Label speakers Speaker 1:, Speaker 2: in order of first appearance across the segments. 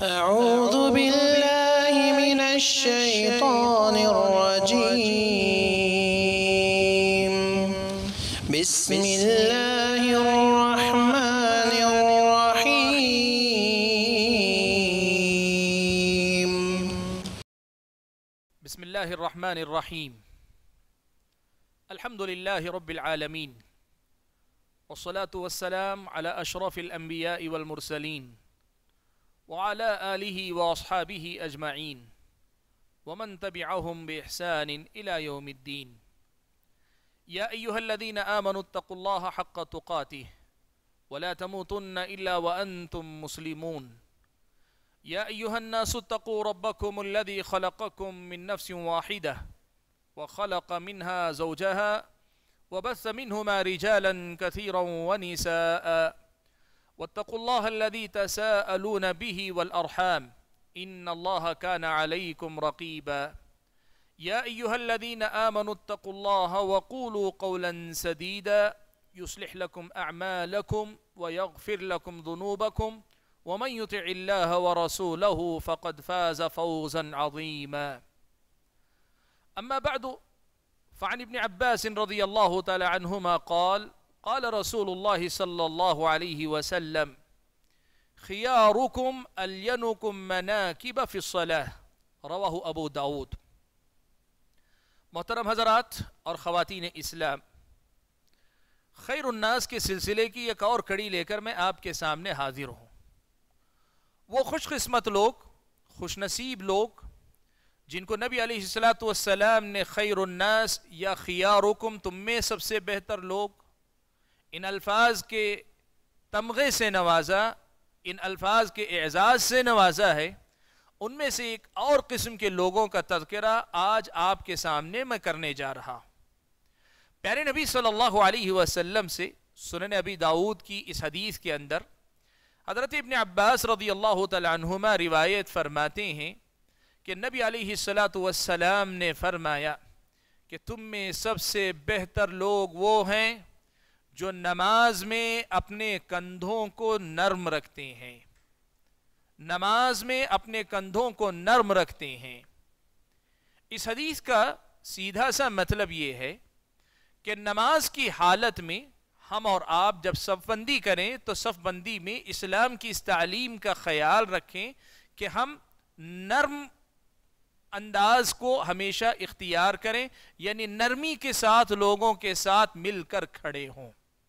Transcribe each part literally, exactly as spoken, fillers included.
Speaker 1: أعوذ بالله من الشيطان الرجيم بسم الله الرحمن الرحيم
Speaker 2: بسم الله الرحمن الرحيم الحمد لله رب العالمين والصلاة والسلام على أشرف الأنبياء والمرسلين وعلى آله وأصحابه أجمعين ومن تبعهم بإحسان إلى يوم الدين. يا أيها الذين آمنوا اتقوا الله حق تقاته ولا تموتن إلا وأنتم مسلمون. يا أيها الناس اتقوا ربكم الذي خلقكم من نفس واحدة وخلق منها زوجها وبث منهما رجالا كثيرا ونساء واتقوا الله الذي تساءلون به والأرحام إن الله كان عليكم رقيبا. يا أيها الذين آمنوا اتقوا الله وقولوا قولا سديدا يصلح لكم أعمالكم ويغفر لكم ذنوبكم ومن يطع الله ورسوله فقد فاز فوزا عظيما. أما بعد، فعن ابن عباس رضي الله تعالى عنهما قال قال رسول الله صلى الله عليه وسلم خياركم ألينكم مناكب في الصلاة رواہ ابو داود. محترم حضرات اور خواتین اسلام، خیر الناس کے سلسلے کی ایک اور کڑی لے کر میں آپ کے سامنے حاضر ہوں. وہ خوش قسمت لوگ، خوش نصیب لوگ جن کو نبی علیہ الصلوۃ والسلام نے خیر الناس یا خیارکم تم میں سب سے بہتر لوگ ان الفاظ کے تمغے سے نوازا، ان الفاظ کے اعزاز سے نوازا ہے. ان میں سے ایک اور قسم کے لوگوں کا تذکرہ آج آپ کے سامنے میں کرنے جا رہا ہوں. پیارے نبی صلی اللہ علیہ وسلم سے سنن ابی داؤد کی اس حدیث کے اندر حضرت ابن عباس رضی اللہ تعالی عنہما روایت فرماتے ہیں کہ نبی علیہ الصلوۃ والسلام نے فرمایا کہ تم میں سب سے بہتر لوگ وہ ہیں جو نماز میں اپنے کندھوں کو نرم رکھتے ہیں، نماز میں اپنے کندھوں کو نرم رکھتے ہیں. اس حدیث کا سیدھا سا مطلب یہ ہے کہ نماز کی حالت میں ہم اور آپ جب صف بندی کریں تو صف بندی میں اسلام کی اس تعلیم کا خیال رکھیں کہ ہم نرم انداز کو ہمیشہ اختیار کریں، یعنی نرمی کے ساتھ لوگوں کے ساتھ مل کر کھڑے ہوں.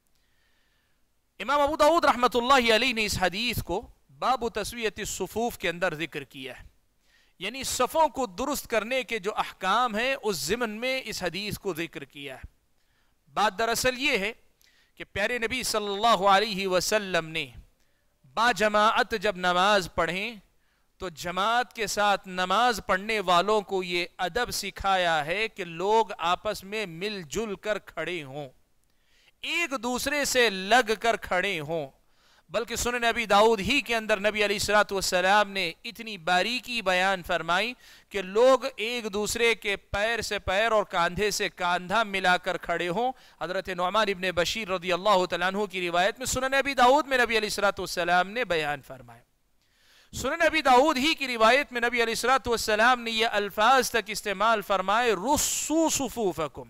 Speaker 2: امام ابو داؤد رحمۃ اللہ علیہ نے اس حدیث کو باب تسویۃ الصفوف کے اندر ذکر کیا ہے، یعنی صفوں کو درست کرنے کے جو احکام ہیں اس ضمن میں اس حدیث کو ذکر کیا ہے. بات دراصل یہ ہے کہ پیارے نبی صلی اللہ علیہ وسلم نے با جماعت جب نماز پڑھیں تو جماعت کے ساتھ نماز پڑھنے والوں کو یہ ادب سکھایا ہے کہ لوگ آپس میں مل جل کر کھڑے ہوں، ایک دوسرے سے لگ کر کھڑے ہوں. بلکہ سنن ابی داؤد ہی کے اندر نبی علیہ الصلوۃ والسلام نے اتنی باریکی بیان فرمائی کہ لوگ ایک دوسرے کے پیر سے پیر اور کاندھے سے کاندھا ملا کر کھڑے ہوں. حضرت نعمان ابن بشیر رضی اللہ تعالیٰ عنہ کی روایت میں سنن ابی داؤد میں نبی علیہ الصلوۃ والسلام نے بیان فرمایا. سنن ابی داؤد ہی کی روایت میں نبی علیہ الصلوۃ والسلام نے یہ الفاظ تک استعمال فرمائے رصوا صفوفکم،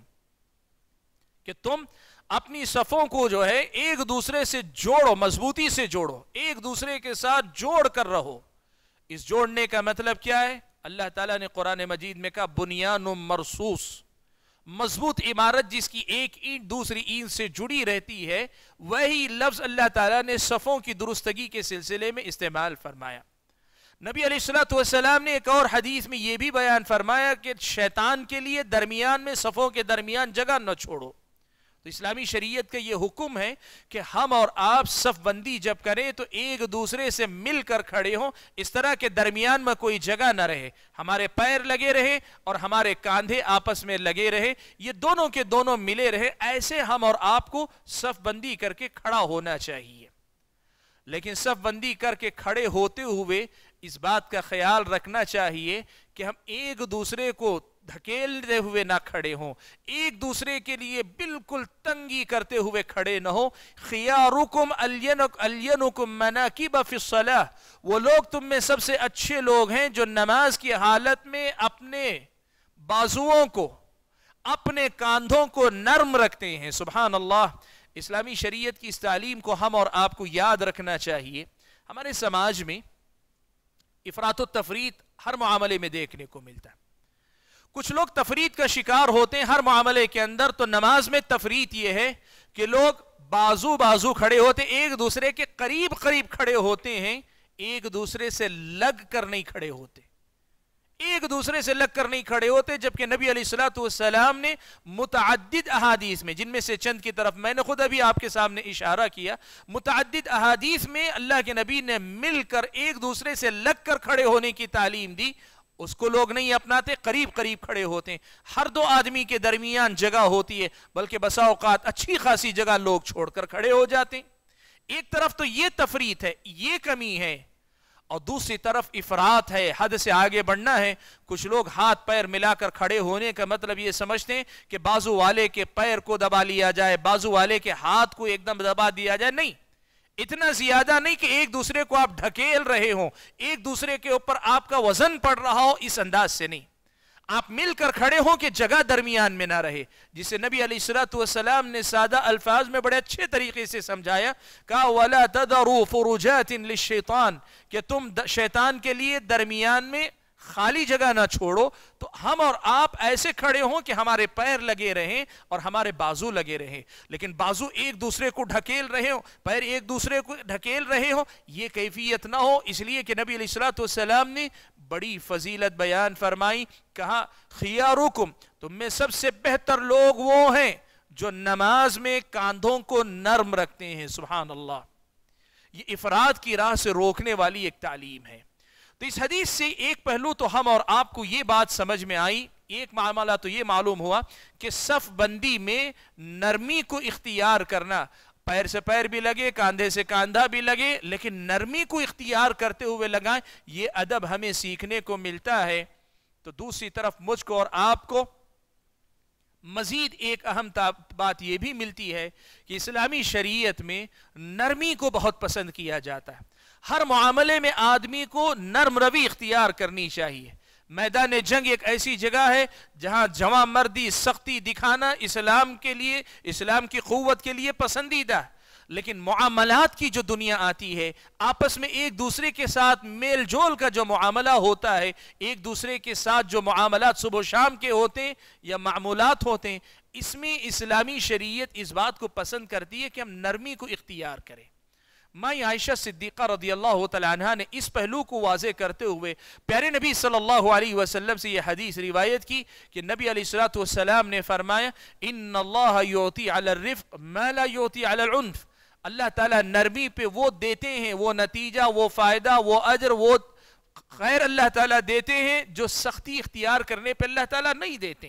Speaker 2: کہ تم اپنی صفوں کو جو ہے ایک دوسرے سے جوڑو، مضبوطی سے جوڑو، ایک دوسرے کے ساتھ جوڑ کر رہو. اس جوڑنے کا مطلب کیا ہے؟ اللہ تعالیٰ نے قرآن مجید میں کہا بنیان مرصوص، مضبوط عمارت جس کی ایک اینٹ دوسری اینٹ سے جڑی رہتی ہے، وہی لفظ اللہ تعالیٰ نے صفوں کی درستگی کے سلسلے میں استعمال فرمایا. نبی علیہ الصلوۃ والسلام نے ایک اور حدیث میں یہ بھی بیان فرمایا کہ شیطان کے لیے درمیان میں صفوں کے درمیان جگہ نہ چھوڑو. تو اسلامی شریعت کا یہ حکم ہے کہ ہم اور آپ صف بندی جب کریں تو ایک دوسرے سے مل کر کھڑے ہوں، اس طرح کے درمیان میں کوئی جگہ نہ رہے، ہمارے پیر لگے رہے اور ہمارے کاندھے آپس میں لگے رہے، یہ دونوں کے دونوں ملے رہے. ایسے ہم اور آپ کو صف بندی کر کے کھڑا ہونا چاہیے. لیکن صف بندی کر کے کھڑے ہوتے ہوئے اس بات کا خیال رکھنا چاہیے کہ ہم ایک دوسرے کو دھکیلتے ہوئے نہ کھڑے ہوں، ایک دوسرے کے لیے بالکل تنگی کرتے ہوئے کھڑے نہ ہو. خیارکم الینکم مناکب فی الصلاۃ، وہ لوگ تم میں سب سے اچھے لوگ ہیں جو نماز کی حالت میں اپنے بازوؤں کو، اپنے کاندھوں کو نرم رکھتے ہیں. سبحان اللہ. اسلامی شریعت کی اس تعلیم کو ہم اور آپ کو یاد رکھنا چاہیے. ہمارے سماج میں افراط و تفریط ہر معاملے میں دیکھنے کو ملتا ہے. کچھ لوگ تفریط کا شکار ہوتے ہیں ہر معاملے کے اندر. تو نماز میں تفریط یہ ہے کہ لوگ بازو بازو کھڑے ہوتے ہیں، ایک دوسرے کے قریب قریب کھڑے ہوتے ہیں، ایک دوسرے سے لگ کر نہیں کھڑے ہوتے، ایک دوسرے سے لگ کر نہیں کھڑے ہوتے. جبکہ نبی علیہ الصلوۃ والسلام نے متعدد احادیث میں، جن میں سے چند کی طرف میں نے خود ابھی آپ کے سامنے اشارہ کیا، متعدد احادیث میں اللہ کے نبی نے مل کر ایک دوسرے سے لگ کر کھڑے ہونے کی تعلیم دی. اس کو لوگ نہیں اپناتے، قریب قریب کھڑے ہوتے ہیں. ہر دو آدمی کے درمیان جگہ ہوتی ہے، بلکہ بسا اوقات اچھی خاصی جگہ لوگ چھوڑ کر کھڑے ہو جاتے ہیں. ایک طرف تو یہ تفریط ہے، یہ کمی ہے، اور دوسری طرف افراط ہے، حد سے آگے بڑھنا ہے. کچھ لوگ ہاتھ پیر ملا کر کھڑے ہونے کا مطلب یہ سمجھتے ہیں کہ بازو والے کے پیر کو دبا لیا جائے، بازو والے کے ہاتھ کو ایک دم دبا دیا جائے. نہیں، اتنا زیادہ نہیں کہ ایک دوسرے کو آپ ڈھکیل رہے ہوں، ایک دوسرے کے اوپر آپ کا وزن پڑ رہا ہو، اس انداز سے نہیں. آپ مل کر کھڑے ہوں کہ جگہ درمیان میں نہ رہے، جسے نبی علیہ الصلوۃ والسلام نے سادہ الفاظ میں بڑے اچھے طریقے سے سمجھایا. کہا وَلَا تَذَرُوا فُرُجَاتٍ لِلشَّيْطَانِ، کہ تم شیطان کے لیے درمیان میں خالی جگہ نہ چھوڑو. تو ہم اور آپ ایسے کھڑے ہوں کہ ہمارے پیر لگے رہیں اور ہمارے بازو لگے رہیں، لیکن بازو ایک دوسرے کو ڈھکیل رہے ہوں، پیر ایک دوسرے کو ڈھکیل رہے ہوں، یہ کیفیت نہ ہو. اس لیے کہ نبی علیہ الصلوۃ والسلام نے بڑی فضیلت بیان فرمائی. کہا خیارکم، تم میں سب سے بہتر لوگ وہ ہیں جو نماز میں کاندھوں کو نرم رکھتے ہیں. سبحان اللہ. یہ افراد کی راہ سے روکنے والی ایک تعلیم ہے. تو اس حدیث سے ایک پہلو تو ہم اور آپ کو یہ بات سمجھ میں آئی، ایک معاملہ تو یہ معلوم ہوا کہ صف بندی میں نرمی کو اختیار کرنا، پیر سے پیر بھی لگے، کاندھے سے کاندھا بھی لگے، لیکن نرمی کو اختیار کرتے ہوئے لگائیں، یہ ادب ہمیں سیکھنے کو ملتا ہے. تو دوسری طرف مجھ کو اور آپ کو مزید ایک اہم بات یہ بھی ملتی ہے کہ اسلامی شریعت میں نرمی کو بہت پسند کیا جاتا ہے. ہر معاملے میں آدمی کو نرم روی اختیار کرنی چاہیے. میدان جنگ ایک ایسی جگہ ہے جہاں جواں مردی، سختی دکھانا اسلام کے لیے، اسلام کی قوت کے لیے پسندیدہ ہے. لیکن معاملات کی جو دنیا آتی ہے، آپس میں ایک دوسرے کے ساتھ میل جول کا جو معاملہ ہوتا ہے، ایک دوسرے کے ساتھ جو معاملات صبح و شام کے ہوتے ہیں یا معمولات ہوتے ہیں، اس میں اسلامی شریعت اس بات کو پسند کرتی ہے کہ ہم نرمی کو اختیار کریں. مائی عائشہ صدیقہ رضی اللہ تعالیٰ عنہ نے اس پہلو کو واضح کرتے ہوئے پیارے نبی صلی اللہ علیہ وسلم سے یہ حدیث روایت کی کہ نبی علیہ الصلوۃ والسلام نے فرمایا ان اللہ یعطی علی الرفق ما لا یعطی علی العنف. اللہ تعالیٰ نرمی پہ وہ دیتے ہیں، وہ نتیجہ، وہ فائدہ، وہ اجر، وہ خیر اللہ تعالیٰ دیتے ہیں جو سختی اختیار کرنے پہ اللہ تعالیٰ نہیں دیتے.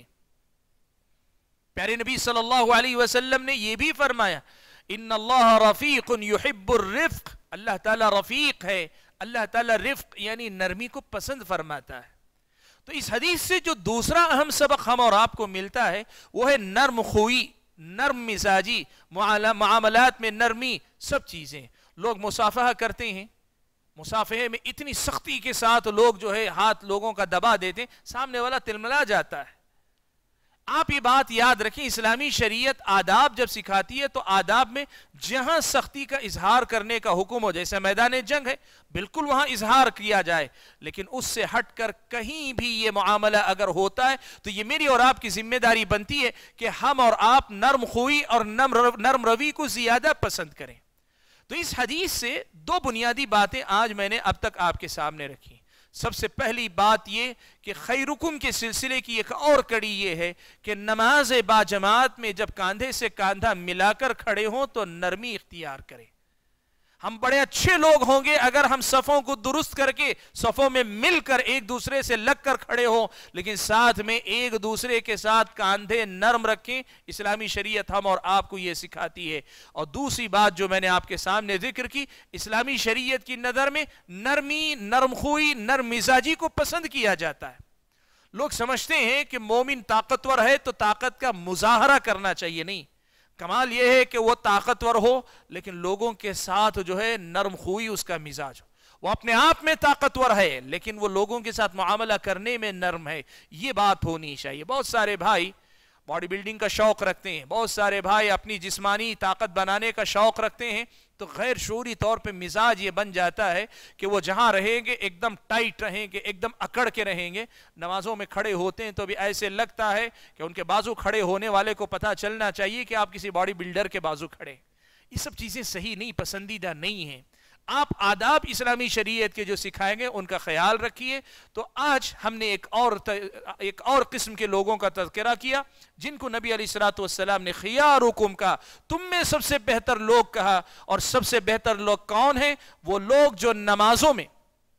Speaker 2: پیارے نبی صلی اللہ علیہ وسلم نے یہ بھی فرمایا ان اللہ رفیق یحب الرفق. اللہ تعالیٰ رفیق ہے، اللہ تعالیٰ رفق یعنی نرمی کو پسند فرماتا ہے. تو اس حدیث سے جو دوسرا اہم سبق ہم اور آپ کو ملتا ہے وہ ہے نرم خوئی، نرم مزاجی، معاملات میں نرمی. سب چیزیں لوگ مصافحہ کرتے ہیں، مصافحے میں اتنی سختی کے ساتھ لوگ جو ہے ہاتھ لوگوں کا دبا دیتے ہیں، سامنے والا تلملا جاتا ہے. آپ یہ بات یاد رکھیں، اسلامی شریعت آداب جب سکھاتی ہے تو آداب میں جہاں سختی کا اظہار کرنے کا حکم ہو، جیسے میدان جنگ ہے بالکل وہاں اظہار کیا جائے، لیکن اس سے ہٹ کر کہیں بھی یہ معاملہ اگر ہوتا ہے تو یہ میری اور آپ کی ذمہ داری بنتی ہے کہ ہم اور آپ نرم خوئی اور نرم روی کو زیادہ پسند کریں. تو اس حدیث سے دو بنیادی باتیں آج میں نے اب تک آپ کے سامنے رکھی. سب سے پہلی بات یہ کہ خیرکم کے سلسلے کی ایک اور کڑی یہ ہے کہ نماز با جماعت میں جب کاندھے سے کاندھا ملا کر کھڑے ہوں تو نرمی اختیار کریں. ہم بڑے اچھے لوگ ہوں گے اگر ہم صفوں کو درست کر کے صفوں میں مل کر ایک دوسرے سے لگ کر کھڑے ہوں، لیکن ساتھ میں ایک دوسرے کے ساتھ کاندھے نرم رکھیں. اسلامی شریعت ہم اور آپ کو یہ سکھاتی ہے. اور دوسری بات جو میں نے آپ کے سامنے ذکر کی، اسلامی شریعت کی نظر میں نرمی، نرم خوئی، نرم مزاجی کو پسند کیا جاتا ہے. لوگ سمجھتے ہیں کہ مومن طاقتور ہے تو طاقت کا مظاہرہ کرنا چاہیے. نہیں، کمال یہ ہے کہ وہ طاقتور ہو لیکن لوگوں کے ساتھ جو ہے نرم خوئی اس کا مزاج ہو. وہ اپنے آپ میں طاقتور ہے لیکن وہ لوگوں کے ساتھ معاملہ کرنے میں نرم ہے. یہ بات ہونی چاہیے. بہت سارے بھائی باڈی بلڈنگ کا شوق رکھتے ہیں، بہت سارے بھائی اپنی جسمانی طاقت بنانے کا شوق رکھتے ہیں، تو غیر شعوری طور پہ مزاج یہ بن جاتا ہے کہ وہ جہاں رہیں گے ایک دم ٹائٹ رہیں گے، ایک دم اکڑ کے رہیں گے. نمازوں میں کھڑے ہوتے ہیں تو بھی ایسے لگتا ہے کہ ان کے بازو کھڑے ہونے والے کو پتہ چلنا چاہیے کہ آپ کسی باڈی بلڈر کے بازو کھڑے. یہ سب چیزیں صحیح نہیں، پسندیدہ نہیں ہیں. آپ آداب اسلامی شریعت کے جو سکھائیں گے ان کا خیال رکھیے. تو آج ہم نے ایک اور ایک اور قسم کے لوگوں کا تذکرہ کیا جن کو نبی علیہ الصلوۃ والسلام نے خیارکم کہا، تم میں سب سے بہتر لوگ کہا. اور سب سے بہتر لوگ کون ہیں؟ وہ لوگ جو نمازوں میں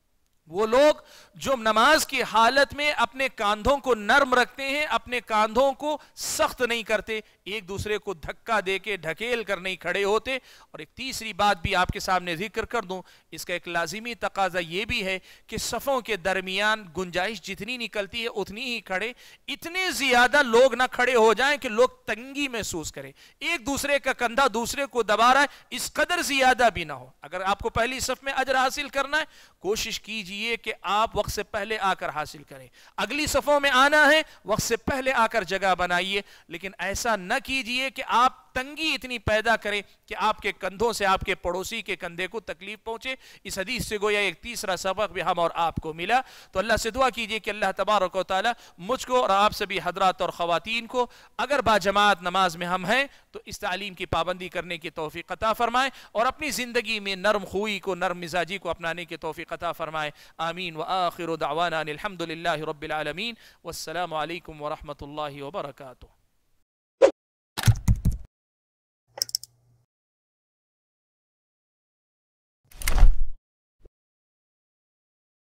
Speaker 2: وہ لوگ جو نماز کی حالت میں اپنے کاندھوں کو نرم رکھتے ہیں، اپنے کاندھوں کو سخت نہیں کرتے، ایک دوسرے کو دھکا دے کے ڈھکیل کر نہیں کھڑے ہوتے. اور ایک تیسری بات بھی آپ کے سامنے ذکر کر دوں، اس کا ایک لازمی تقاضا یہ بھی ہے کہ صفوں کے درمیان گنجائش جتنی نکلتی ہے اتنی ہی کھڑے. اتنے زیادہ لوگ نہ کھڑے ہو جائیں کہ لوگ تنگی محسوس کریں، ایک دوسرے کا کندھا دوسرے کو دبا رہا ہے، اس قدر زیادہ بھی نہ ہو. اگر آپ کو پہلی صف میں اجر حاصل کرنا ہے کوشش کیجئے کہ آپ وقت سے پہلے آ کر حاصل کریں. اگلی صفوں میں آنا ہے وقت سے پہلے آ کر جگہ بنائیے، لیکن ایسا نہ کیجئے کہ آپ تنگی اتنی پیدا کریں کہ آپ کے کندھوں سے آپ کے پڑوسی کے کندھے کو تکلیف پہنچے. اس حدیث سے گویا ایک تیسرا سبق بھی ہم اور آپ کو ملا. تو اللہ سے دعا کیجئے کہ اللہ تبارک و تعالی مجھ کو اور آپ سبھی حضرات اور خواتین کو اگر با جماعت نماز میں ہم ہیں تو اس تعلیم کی پابندی کرنے کی توفیق عطا فرمائے اور اپنی زندگی میں نرم خوئی کو، نرم مزاجی کو اپنانے کی توفیق عطا فرمائے. آمین. وآخر دعوانا الحمد للہ رب العالمین والسلام علیکم ورحمۃ اللہ وبرکاتہ.